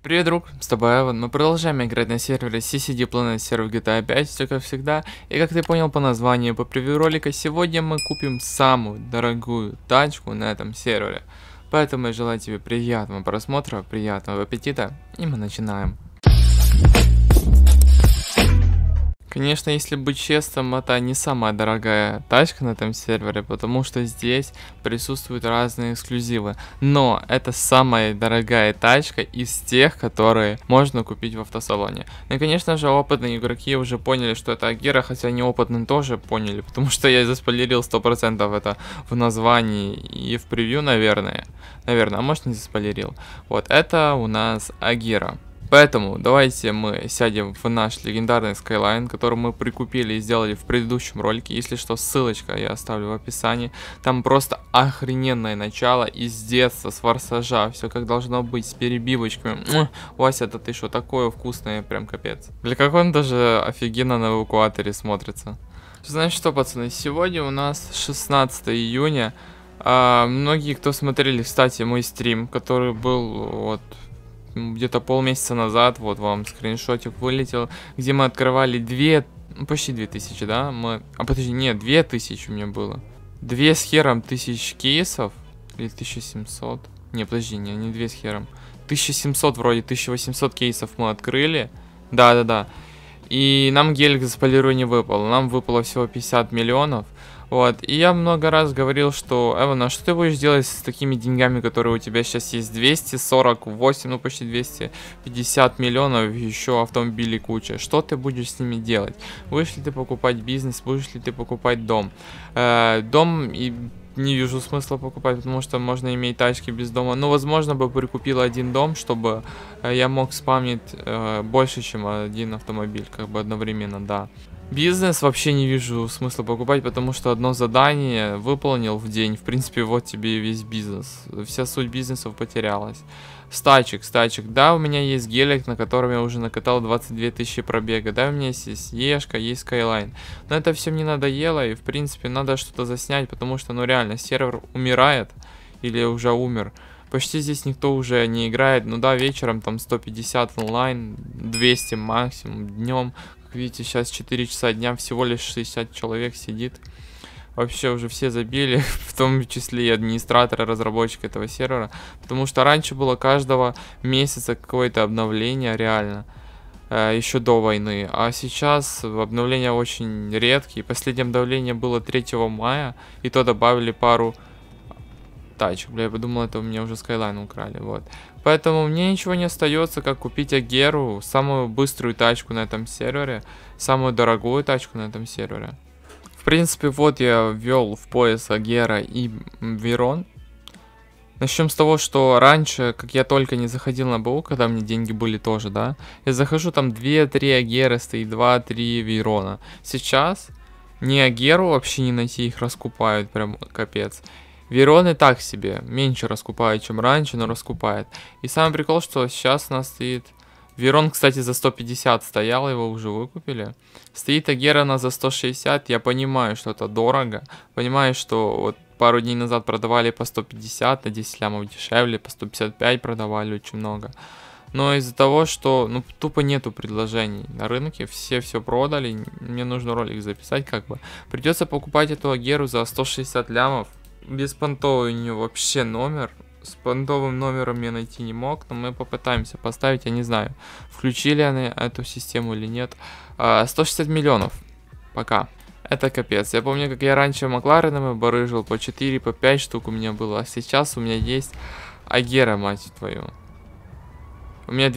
Привет, друг, с тобой Эван. Мы продолжаем играть на сервере CCD Planet Server GTA 5, все как всегда. И как ты понял по названию, по превью ролика, сегодня мы купим самую дорогую тачку на этом сервере. Поэтому я желаю тебе приятного просмотра, приятного аппетита, и мы начинаем. Конечно, если быть честным, это не самая дорогая тачка на этом сервере, потому что здесь присутствуют разные эксклюзивы. Но это самая дорогая тачка из тех, которые можно купить в автосалоне. Ну и, конечно же, опытные игроки уже поняли, что это Агера, хотя неопытные тоже поняли, потому что я заспойлерил 100% это в названии и в превью, наверное. А может не заспойлерил. Вот, это у нас Агера. Поэтому давайте мы сядем в наш легендарный Skyline, который мы прикупили и сделали в предыдущем ролике. Если что, ссылочка я оставлю в описании. Там просто охрененное начало из детства, с форсажа. Все как должно быть, с перебивочками. Вася, это ты что, такое вкусное, прям капец. Для как он даже офигенно на эвакуаторе смотрится. Значит что, пацаны, сегодня у нас 16 июня. Многие, кто смотрели, кстати, мой стрим, который был вот где-то полмесяца назад, вот вам скриншотик вылетел, где мы открывали почти 2000, да? Подожди, нет, 2000 у меня было. 2 с хером тысяч кейсов, или 1700? Не, подожди, не 2 с хером. 1700 вроде, 1800 кейсов мы открыли. Да. И нам гелик за спойлеру не выпал, нам выпало всего 50 миллионов. Вот, и я много раз говорил, что, Эван, а что ты будешь делать с такими деньгами, которые у тебя сейчас есть? 248, ну почти 250 миллионов, еще автомобилей куча. Что ты будешь с ними делать? Будешь ли ты покупать бизнес, будешь ли ты покупать дом? Дом и не вижу смысла покупать, потому что можно иметь тачки без дома. Ну, возможно, бы прикупил один дом, чтобы я мог спамнить больше, чем один автомобиль, как бы одновременно, да. Бизнес вообще не вижу смысла покупать, потому что одно задание выполнил в день. В принципе, вот тебе и весь бизнес. Вся суть бизнесов потерялась. Стачек. Да, у меня есть гелик, на котором я уже накатал 22 тысячи пробега. Да, у меня есть Ешка, есть Skyline. Но это все мне надоело, и в принципе надо что-то заснять, потому что, ну реально, сервер умирает. Или уже умер. Почти здесь никто уже не играет. Ну да, вечером там 150 онлайн, 200 максимум днем. Как видите, сейчас 4 часа дня, всего лишь 60 человек сидит. Вообще уже все забили, в том числе и администраторы, разработчики этого сервера. Потому что раньше было каждого месяца какое-то обновление, реально. Еще до войны. А сейчас обновления очень редкие. Последнее обновление было 3 мая. И то добавили пару тачек. Бля, я подумал, это у меня уже Skyline украли. Вот. Поэтому мне ничего не остается, как купить Агеру, самую быструю тачку на этом сервере, самую дорогую тачку на этом сервере. В принципе, вот я ввел в поиск Агера и Вейрон. Начнем с того, что раньше, как я только не заходил на БУ, когда мне деньги были тоже, да, я захожу, там 2-3 Агеры стоит, 2-3 Вейрона. Сейчас ни Агеру вообще не найти, их раскупают, прям капец. Вейроны так себе, меньше раскупают, чем раньше, но раскупает. И самый прикол, что сейчас у нас стоит... Вейрон, кстати, за 150 стоял, его уже выкупили. Стоит Агера на за 160, я понимаю, что это дорого. Понимаю, что вот пару дней назад продавали по 150, на 10 лямов дешевле, по 155 продавали очень много. Но из-за того, что ну, тупо нету предложений на рынке, все продали, мне нужно ролик записать как бы. Придется покупать эту Агеру за 160 лямов. Беспонтовый у нее вообще номер. С понтовым номером я найти не мог, но мы попытаемся поставить, я не знаю, включили они эту систему или нет. 160 миллионов. Пока. Это капец. Я помню, как я раньше Макларенами барыжил, по 4, по 5 штук у меня было, а сейчас у меня есть Агера, мать твою. У меня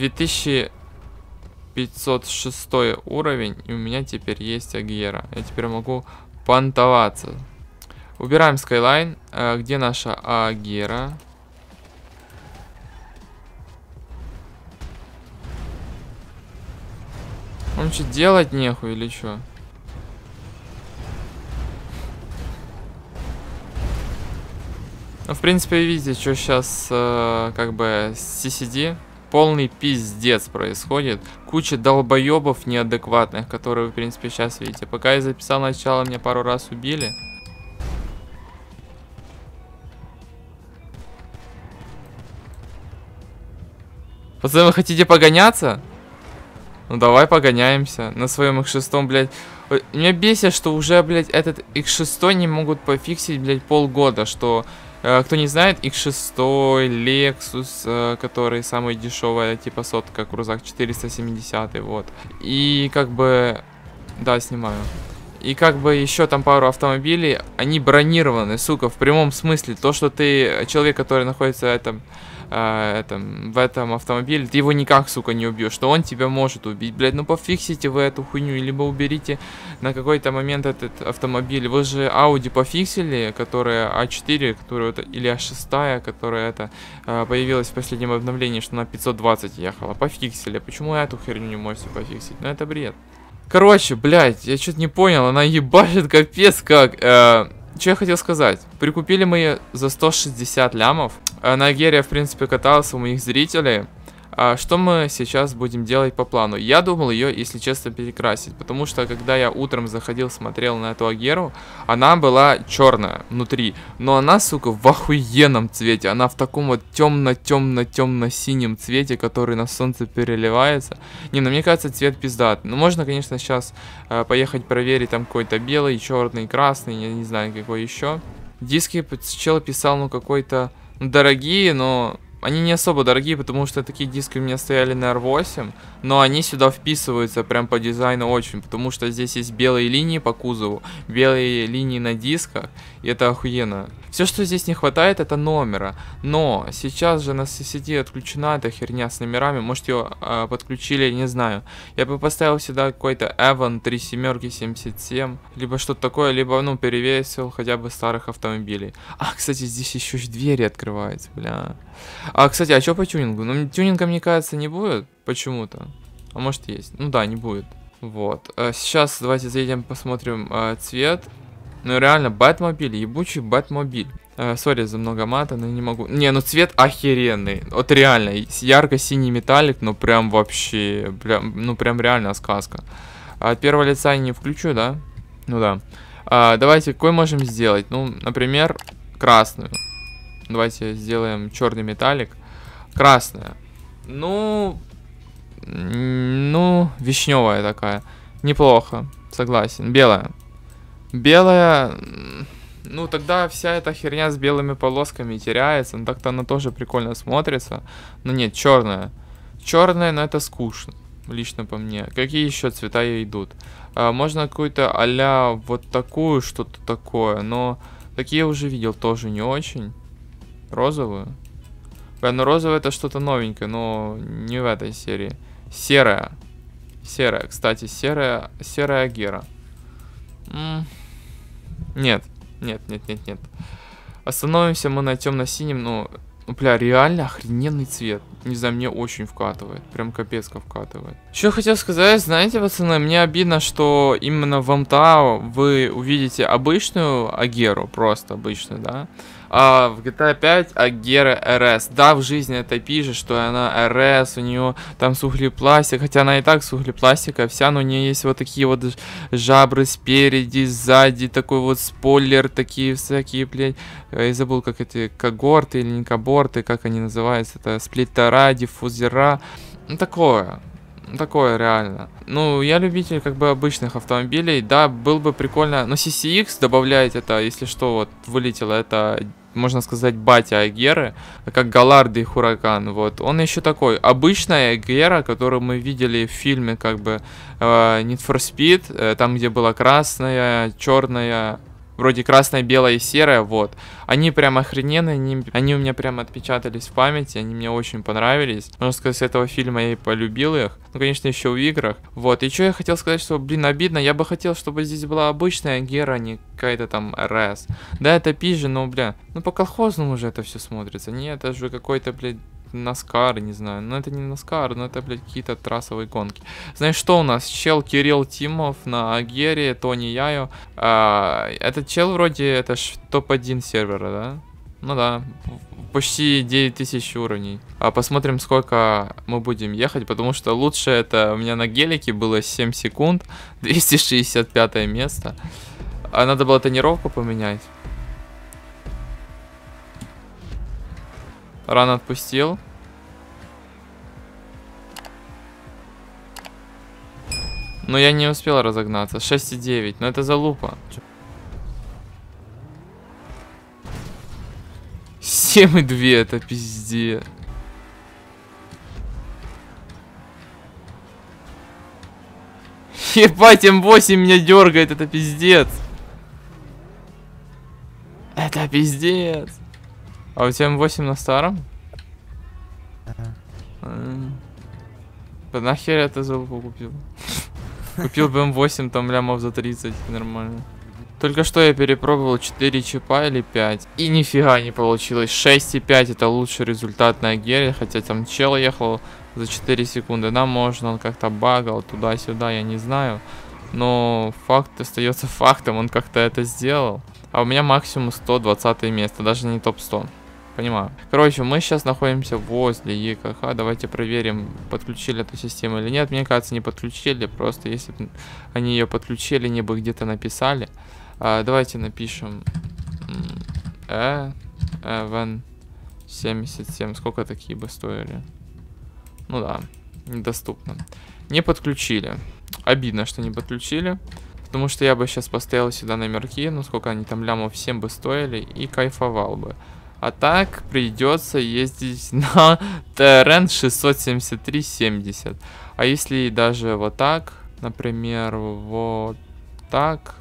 2506 уровень, и у меня теперь есть Агера. Я теперь могу понтоваться. Убираем Skyline. Где наша Агера? Он что, делать нехуй или что? Ну, в принципе, видите, что сейчас как бы с CCD. Полный пиздец происходит. Куча долбоебов неадекватных, которые, в принципе, сейчас видите. Пока я записал начало, меня пару раз убили. Пацаны, вы хотите погоняться? Ну давай погоняемся на своем X6, блядь. Меня бесит, что уже, блядь, этот X6 не могут пофиксить, блядь, полгода. Что, кто не знает, X6, Lexus, который самый дешевый, типа сотка, крузак 470, вот. И как бы, да, снимаю. И как бы еще там пару автомобилей, они бронированы, сука, в прямом смысле. То, что ты, человек, который находится в этом автомобиле, ты его никак, сука, не убьешь, что он тебя может убить, блядь, ну пофиксите вы эту хуйню, либо уберите на какой-то момент этот автомобиль. Вы же Audi пофиксили, которая А4, которая, или А6, которая появилась в последнем обновлении, что на 520 ехала, пофиксили. Почему эту херню не можете пофиксить? Ну это бред. Короче, блядь, я что-то не понял, она ебашит капец как. Что я хотел сказать? Прикупили мы ее за 160 лямов. На Агере я, в принципе, катался у моих зрителей. Что мы сейчас будем делать по плану? Я думал ее, если честно, перекрасить. Потому что, когда я утром заходил, смотрел на эту Агеру, она была черная внутри. Но она, сука, в охуенном цвете. Она в таком вот темно-темно-темно-синем цвете, который на солнце переливается. Не, ну мне кажется, цвет пиздат. Ну, можно, конечно, сейчас поехать проверить, там какой-то белый, черный, красный, я не знаю, какой еще. Диски чел писал, ну, какой-то дорогие, но... Они не особо дорогие, потому что такие диски у меня стояли на R8, но они сюда вписываются прям по дизайну очень, потому что здесь есть белые линии по кузову, белые линии на дисках, и это охуенно. Все, что здесь не хватает, это номера, но сейчас же на сети отключена эта херня с номерами, может ее подключили, не знаю. Я бы поставил сюда какой-то Evan 3777, либо что-то такое, либо, ну, перевесил хотя бы старых автомобилей. Кстати, здесь еще двери открываются, бля. Кстати, а что по тюнингу? Ну, тюнинга, мне кажется, не будет почему-то. А может есть. Ну да, не будет. Вот. Сейчас давайте зайдем, посмотрим цвет. Ну реально, Бэтмобиль, ебучий Бэтмобиль. Сори за много мата, но не могу. Не, ну цвет охеренный. Вот реально, ярко-синий металлик, ну прям вообще, ну прям реально сказка. От первого лица я не включу, да? Ну да. Давайте, какой можем сделать? Ну, например, красную. Давайте сделаем черный металлик. Красная. Ну, вишневая такая. Неплохо, согласен. Белая. Белая. Ну, тогда вся эта херня с белыми полосками теряется. Ну, так-то она тоже прикольно смотрится. Но нет, черная. Черная, но это скучно. Лично по мне. Какие еще цвета ей идут? Можно какую-то а-ля вот такую, что-то такое. Но такие я уже видел, тоже не очень. Розовую? Ну розовая это что-то новенькое, но не в этой серии. Серая. Серая, кстати, серая Агера. Нет. Остановимся мы на темно-синем, ну, бля, реально охрененный цвет. Не знаю, мне очень вкатывает. Прям капец как вкатывает. Что я хотел сказать, знаете, пацаны, мне обидно, что именно в МТА вы увидите обычную Агеру, просто обычную, да? А в GTA 5 Агера РС. Да, в жизни это пишет, что она РС, у нее там с углепластика, хотя она и так с углепластика вся, но у нее есть вот такие вот жабры спереди, сзади, такой вот спойлер, такие всякие, блядь. Я забыл, как эти когорты или не когорты, как они называются, это сплиттера, диффузера, ну такое. Такое реально. Ну, я любитель как бы обычных автомобилей. Да, было бы прикольно. Но CCX добавлять это, если что, вот вылетело, это, можно сказать, батя Агеры, как Галард и Хуракан. Вот. Он еще такой. Обычная Агера, которую мы видели в фильме, как бы, Need for Speed, там, где была красная, черная, вроде красная, белая и серая, вот. Они прям охрененные, они у меня прям отпечатались в памяти, они мне очень понравились. Можно сказать, с этого фильма я и полюбил их. Ну, конечно, еще в играх. Вот, и что я хотел сказать, что, блин, обидно. Я бы хотел, чтобы здесь была обычная Агера, а не какая-то там РС. Да, это пизже, но, бля, ну по колхозному уже это все смотрится. Нет, это же какой-то, блядь, Наскар, не знаю. Ну, это не Наскар, но это, блядь, какие-то трассовые гонки. Знаешь, что у нас? Чел Кирилл Тимов на Агере, Тони Яйо. Этот чел вроде, это ж топ-1 сервера, да? Ну да, почти 9000 уровней. Посмотрим, сколько мы будем ехать, потому что лучше это у меня на гелике было 7 секунд, 265 место. Надо было тонировку поменять. Рано отпустил. Но я не успел разогнаться. 6,9. Но это залупа. 7,2. Это пиздец. Ебать, М8 меня дергает. Это пиздец. Это пиздец. А у тебя М8 на старом? Да нахер я это залупу купил? Купил бы М8, там лямов за 30, нормально. Только что я перепробовал 4 чипа или 5. И нифига не получилось. 6,5 это лучший результат на Агере. Хотя там чел ехал за 4 секунды. Нам можно, он как-то багал туда-сюда, я не знаю. Но факт остается фактом, он как-то это сделал. А у меня максимум 120 место, даже не топ-100. Понимаю. Короче, мы сейчас находимся возле ЕКХ. Давайте проверим, подключили эту систему или нет. Мне кажется, не подключили. Просто если бы они ее подключили, они бы где-то написали. Давайте напишем Вен 77. Сколько такие бы стоили? Ну да, недоступно. Не подключили. Обидно, что не подключили. Потому что я бы сейчас поставил сюда номерки. Ну сколько они там лямов 7 бы стоили. И кайфовал бы. А так придется ездить на ТРН 673,70. А если даже вот так, например, вот так.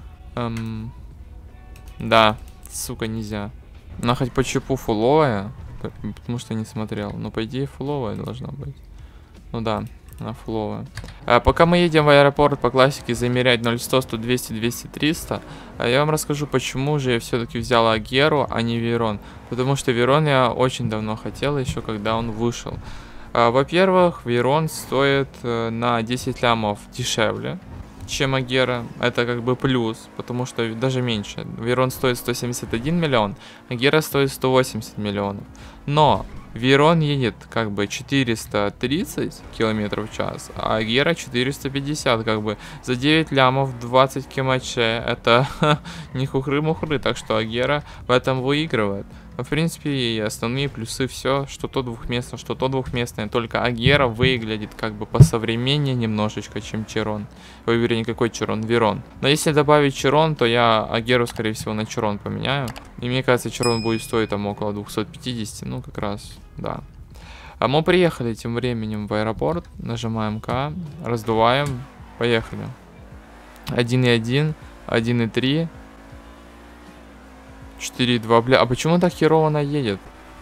Да, сука, нельзя. Она хоть по чипу фуловая, потому что не смотрел. Но по идее фуловая должна быть. Ну да, она фуловая. Пока мы едем в аэропорт по классике замерять 0,100, 100, 200, 200, 300, я вам расскажу, почему же я все-таки взял Агеру, а не Вейрон. Потому что Вейрон я очень давно хотел, еще когда он вышел. Во-первых, Вейрон стоит на 10 лямов дешевле, чем Агера. Это как бы плюс, потому что даже меньше. Вейрон стоит 171 миллион, Агера стоит 180 миллионов. Но Вейрон едет как бы 430 километров в час, а Агера 450, как бы за 9 лямов 20 кмч. Это не хухры-мухры, так что Агера в этом выигрывает. В принципе, и основные плюсы все, что то двухместное, что то двухместное. Только Агера выглядит как бы посовременнее немножечко, чем Чирон. Ой, вернее, какой Чирон? Вейрон. Но если добавить Чирон, то я Агеру, скорее всего, на Чирон поменяю. И мне кажется, Чирон будет стоить там около 250, ну, как раз, да. А мы приехали тем временем в аэропорт. Нажимаем К, раздуваем, поехали. 1,1, 1,3. 4,2, бля, а почему так херово она едет?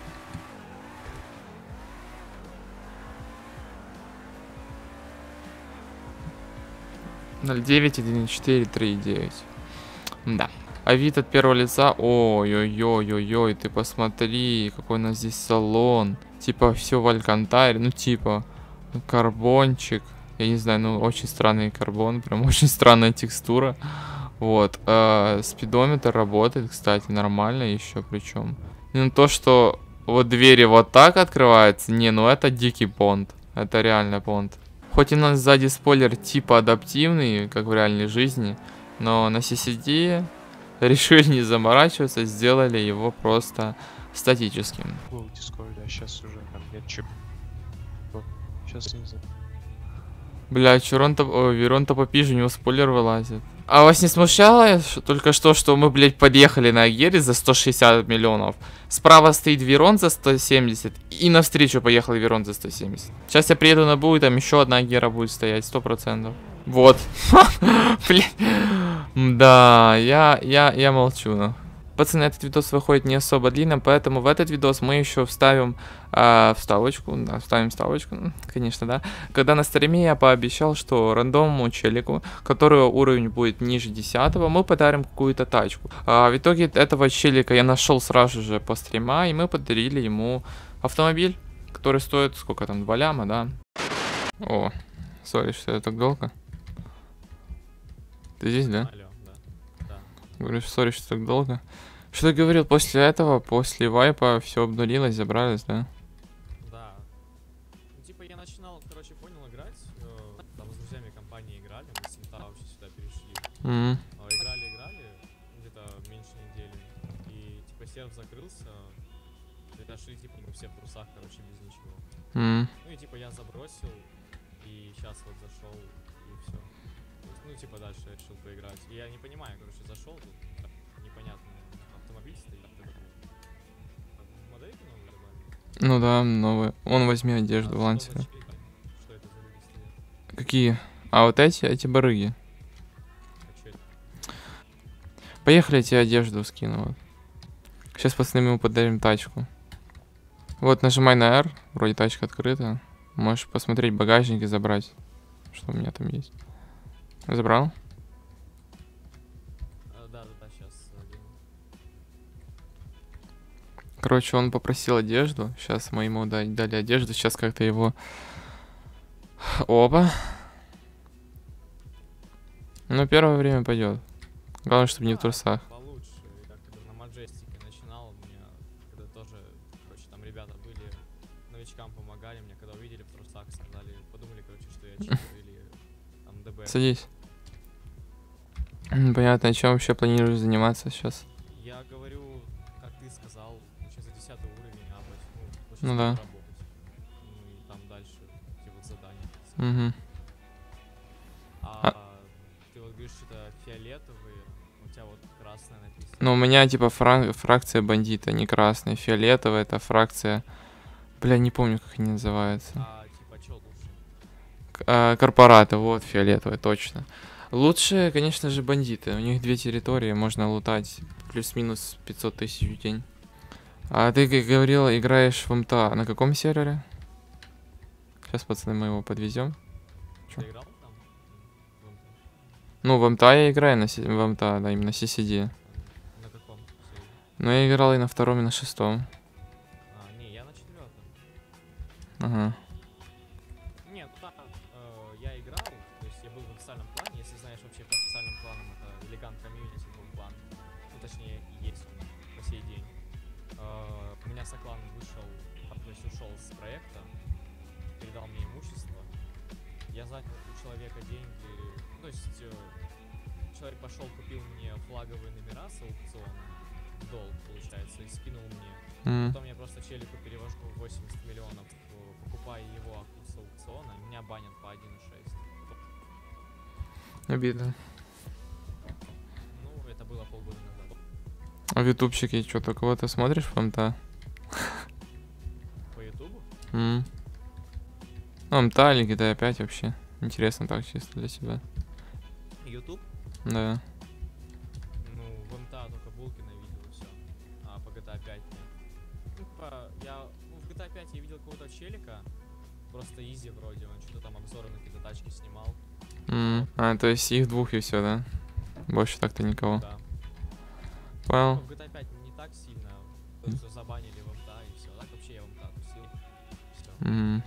Ноль 9, 1,4, 3,9. Да. А вид от первого лица, ой-ой-ой-ой-ой, ты посмотри, какой у нас здесь салон. Типа все в алькантаре, ну типа карбончик. Я не знаю, ну очень странный карбон, прям очень странная текстура. Вот, спидометр работает, кстати, нормально еще, причем. Ну, то, что вот двери вот так открываются, не, ну это дикий понт. Это реально понт. Хоть и у нас сзади спойлер типа адаптивный, как в реальной жизни, но на CCD решили не заморачиваться, сделали его просто статическим. В Дискорде, а сейчас уже там нет чип. Сейчас не знаю. Бля, Верон-то попиже, у него спойлер вылазит. А вас не смущало только что мы, блядь, подъехали на Агере за 160 миллионов? Справа стоит Верон за 170, и навстречу поехал Верон за 170. Сейчас я приеду на Бу, и там еще одна Агера будет стоять, 100%. Вот. Блядь. Да, я молчу, ну. Пацаны, этот видос выходит не особо длинно, поэтому в этот видос мы еще вставим вставочку. Да, вставим вставочку, конечно, да. Когда на стриме я пообещал, что рандомному челику, которого уровень будет ниже 10, мы подарим какую-то тачку. В итоге этого челика я нашел сразу же по стрима, и мы подарили ему автомобиль, который стоит, сколько там, 2 ляма, да. О, сори, что я так долго. Ты здесь, да? Алло, да. Говорю, сори, что так долго. Что ты говорил, после этого, после вайпа все обнулилось, забрались, да? Да. Ну, типа, я начинал, короче, понял играть. Там с друзьями компании играли, мы с Синта вообще сюда перешли. Играли, где-то меньше недели. И, типа, сервер закрылся. И нашли, типа, мы все в трусах, короче, без ничего. Ну и, типа, я забросил. И сейчас вот зашел, и все. ну, типа, дальше я решил поиграть. И я не понимаю, короче, зашел тут, непонятный автомобиль стоит. Модельки новые добавили? Ну да, новые. Он возьми одежду, А лансера. что это за люди стоят? Какие? А вот эти барыги. А чё это? Поехали, я тебе одежду скину. Вот. Сейчас пацаны ему подарим тачку. Вот, нажимай на R, вроде тачка открыта. Можешь посмотреть багажник и забрать, что у меня там есть. Забрал? Да, сейчас. Короче, он попросил одежду. Сейчас мы ему дали одежду. Сейчас как-то его... Оба. Ну, первое время пойдет. Главное, чтобы не в трусах. Получше. Я когда на Маджестике начинал, у меня, когда тоже, короче, там ребята были, новичкам помогали, мне когда увидели в трусах, сказали, подумали, короче, что я читер или там ДБ. Садись. Понятно, чем вообще планируешь заниматься сейчас? Я говорю, как ты сказал, сейчас за 10 уровень, Ну да. работать. Ну и там дальше, типа, задания. Угу. Ты вот говоришь, что-то фиолетовые, у тебя вот красное написано. Ну, у меня типа фракция бандита, не красная. Фиолетовая это фракция... Бля, не помню, как они называются. Типа, что лучше? Корпораты, вот, фиолетовая, точно. Лучше, конечно же, бандиты. У них 2 территории, можно лутать плюс-минус 500 тысяч в день. А ты, как говорил, играешь в МТА. На каком сервере? Сейчас, пацаны, мы его подвезем. Чё? Ты играл там? Ну, в МТА я играю, в МТА, да, именно CCD. На каком? сервере? Но я играл и на 2-м, и на 6-м. Не, я на 4-м. Ага. Нет, там я играл, то есть я был в официальном плане, если знаешь вообще по официальным планам, это элегант комьюнити был план. Ну, точнее, есть он по сей день. У меня соклан вышел, то есть ушел с проекта, передал мне имущество. Я занял у человека деньги, то есть человек пошел, купил мне флаговые номера с аукциона, в долг, получается, и скинул мне. Потом я просто челику перевожу 80 миллионов, покупаю его с аукциона, и меня банят по 1.6. Обидно. Ну, это было полгода назад. А в ютубчике что-то кого-то смотришь в МТА? По ютубу? Ну, МТА или GTA 5 вообще. Интересно так, чисто для себя. Ютуб? Да. Ну, в МТА только Булкина видел и все. А по GTA 5 нет. Ну, в GTA 5 я видел какого-то челика. Просто изи вроде, он что-то там обзоры на какие-то тачки снимал. То есть их двух и все, да? Больше так-то никого. Да. Понял. Ну, в GTA 5 не так сильно. Просто забанили в МТА и все. Так вообще я в МТА тусил. Все.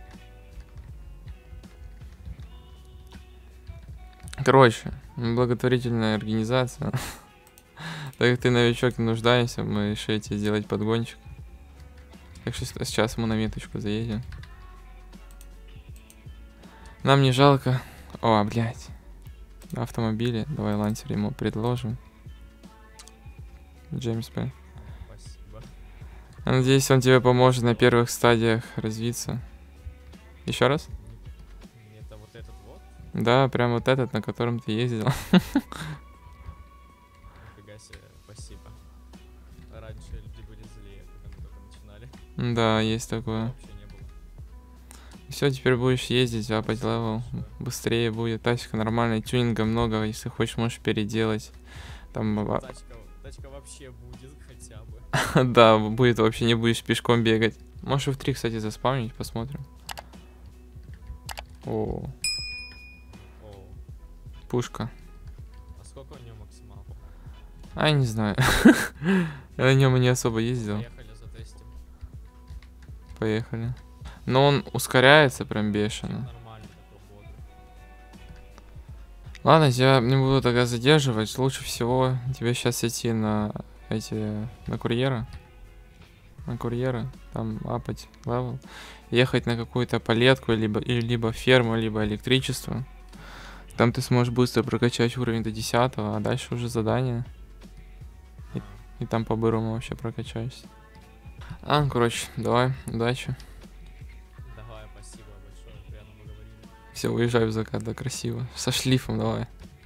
Короче, благотворительная организация. Так как ты новичок и нуждаешься, мы решили тебе сделать подгончик. Так что сейчас мы на меточку заедем. Нам не жалко. О, блядь. Автомобили. Давай лансер ему предложим. Джеймс П. Спасибо. Я надеюсь, он тебе поможет на первых стадиях развиться. Еще раз? Это вот этот вот? Да, прям вот этот, на котором ты ездил. Нифига себе, спасибо. Раньше люди были злее, когда мы только начинали. Да, есть такое. Вообще не было. Все, теперь будешь ездить, апать левел. Быстрее будет. Тачка нормальная, тюнинга много. Если хочешь, можешь переделать. Там... Тачка вообще будет хотя бы. Да, будет вообще, не будешь пешком бегать. Можешь в 3, кстати, заспавнить, посмотрим. О, пушка. А сколько у него максимал? А, не знаю. Я на нем и не особо ездил. Поехали, затестим. Поехали. Но он ускоряется прям бешено. Нормально такой бодрый. Ладно, я не буду тогда задерживать. Лучше всего тебе сейчас идти на на курьера. На курьера. Там апать левел. Ехать на какую-то палетку, либо ферму, либо электричество. Там ты сможешь быстро прокачать уровень до 10, а дальше уже задание. И там по-бырому вообще прокачаешься. Короче, давай, удачи. Давай, спасибо большое, приятно поговорили. Все, уезжай в закат, да, красиво. Со шлифом давай.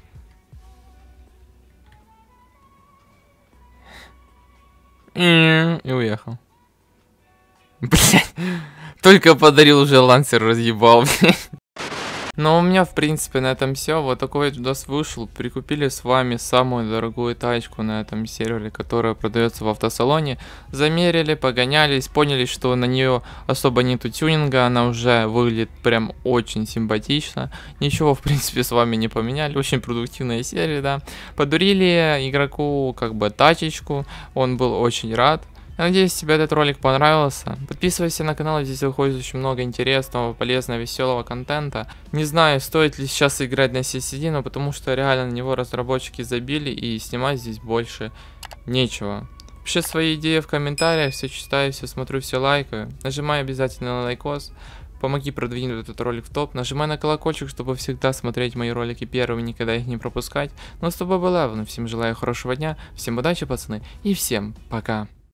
И уехал. Блять. Только подарил, уже лансер разъебал, блядь. Но у меня, в принципе, на этом все. Вот такой видос вышел. Прикупили с вами самую дорогую тачку на этом сервере, которая продается в автосалоне. Замерили, погонялись, поняли, что на нее особо нету тюнинга. Она уже выглядит прям очень симпатично. Ничего, в принципе, с вами не поменяли. Очень продуктивная серия, да. Подарили игроку, как бы, тачечку. Он был очень рад. Надеюсь, тебе этот ролик понравился. Подписывайся на канал, здесь выходит очень много интересного, полезного, веселого контента. Не знаю, стоит ли сейчас играть на CSD, но потому что реально на него разработчики забили и снимать здесь больше нечего. Пиши свои идеи в комментариях, все читаю, все смотрю, все лайкаю. Нажимай обязательно на лайкос. Помоги продвинуть этот ролик в топ. Нажимай на колокольчик, чтобы всегда смотреть мои ролики первыми, никогда их не пропускать. Ну а с тобой был Эван. Всем желаю хорошего дня, всем удачи, пацаны, и всем пока.